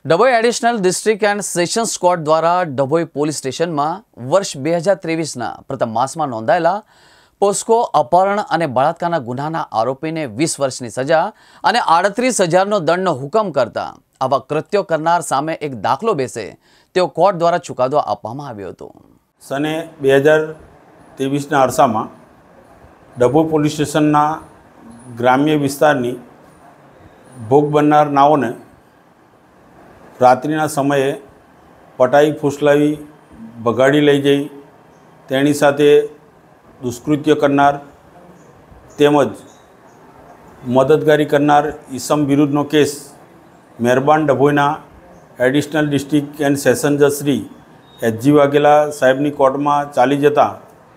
Dabhoi additional district and sessions court દ્વારા Dabhoi police સ્ટેશનમાં વર્ષ 2023ના પ્રથમ માસમાં નોંધાયેલા પોસ્કો અપહરણ અને બળાત્કારના ગુનાના આરોપીને 20 વર્ષની સજા અને 38,000નો દંડનો હુકમ કરતા આવા કૃત્યો કરનાર સામે એક દાખલો બેસે તેવો કોર્ટ દ્વારા ચુકાદો આપવામાં આવ્યો હતો। સને 2023ના અરસામાં ડભોઈ પોલીસ સ્ટેશનના ગ્રામ્ય વિસ્તારની ભોગ બનનાર નાઓને રાત્રિના સમયે પટાઈ ફૂસલાવી ભગાડી લઈ જઈ તેની સાથે દુષ્કૃત્ય કરનાર તેમજ મદદગારી કરનાર ઈસમ વિરુદ્ધનો કેસ મહેરબાન ડભોઈના એડિશનલ ડિસ્ટ્રિક્ટ એન્ડ સેશન જજ શ્રી એચ.જી. વાઘેલા સાહેબની કોર્ટમાં ચાલી જતા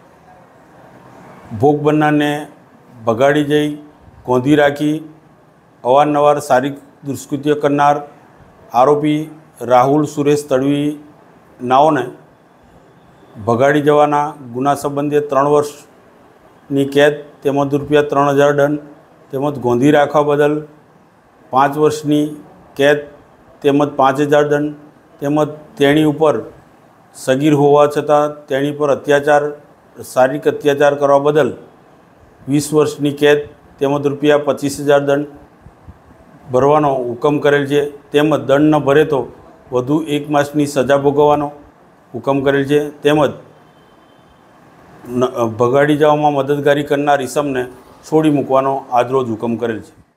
ભોગ બનનારને ભગાડી જઈ ગોંધી રાખી અવારનવાર શારીરિક દુષ્કૃત્ય કરનાર આરોપી રાહુલ સુરેશ તડવી નાઓને ભગાડી જવાના ગુના સંબંધે 3 વર્ષની કેદ તેમજ ₹3,000 દંડ તેમજ ગોંધી રાખવા બદલ 5 વર્ષની કેદ તેમજ 5,000 દંડ તેમજ તેણી ઉપર સગીર હોવા છતાં તેણી પર શારીરિક અત્યાચાર કરવા બદલ 20 વર્ષની કેદ તેમજ ₹25,000 દંડ ભરવાનો હુકમ કરેલ છે તેમજ દંડ ન ભરે તો વધુ 1 માસની સજા ભોગવવાનો હુકમ કરેલ છે તેમજ ભગાડી જવામાં મદદગારી કરનાર ઈસમને છોડી મૂકવાનો આજરોજ હુકમ કરેલ છે।